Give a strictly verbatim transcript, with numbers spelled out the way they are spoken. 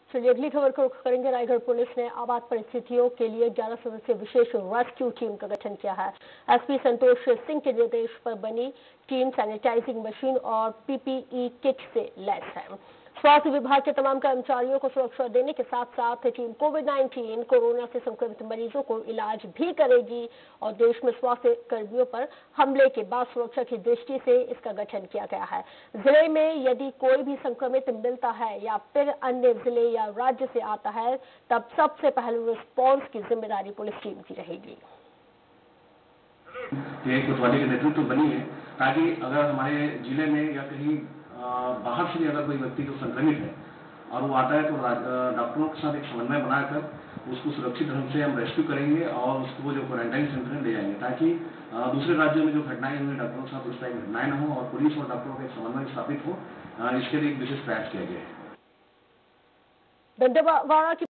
चलिए अगली खबर को रुख करेंगे। रायगढ़ पुलिस ने आपात परिस्थितियों के लिए ग्यारह सदस्यीय विशेष रेस्क्यू टीम का गठन किया है। एसपी संतोष सिंह के निर्देश पर बनी टीम सैनिटाइजिंग मशीन और पीपीई किट से लैस है। स्वास्थ्य विभाग के तमाम कर्मचारियों को सुरक्षा देने के साथ साथ टीम कोविड उन्नीस कोरोना से संक्रमित मरीजों को इलाज भी करेगी और देश में स्वास्थ्य कर्मियों पर हमले के बाद सुरक्षा की दृष्टि से इसका गठन किया गया है। जिले में यदि कोई भी संक्रमित मिलता है या फिर अन्य जिले या राज्य से आता है, तब सबसे पहले रिस्पॉन्स की जिम्मेदारी पुलिस टीम की रहेगी। ये कोतवाली के नेतृत्व बनी है ताकि अगर हमारे जिले में या कहीं बाहर से भी अगर कोई व्यक्ति जो संक्रमित है और वो आता है तो डॉक्टरों के साथ एक समन्वय बनाकर उसको सुरक्षित ढंग से हम रेस्क्यू करेंगे और उसको जो क्वारंटाइन सेंटर में ले जाएंगे ताकि दूसरे राज्यों में जो घटनाएं हुई डॉक्टरों के साथ उस टाइम घटनाएं न हो और पुलिस और डॉक्टरों का समन्वय स्थापित हो। इसके लिए एक विशेष प्रयास किया गया है। दंतेवाड़ा की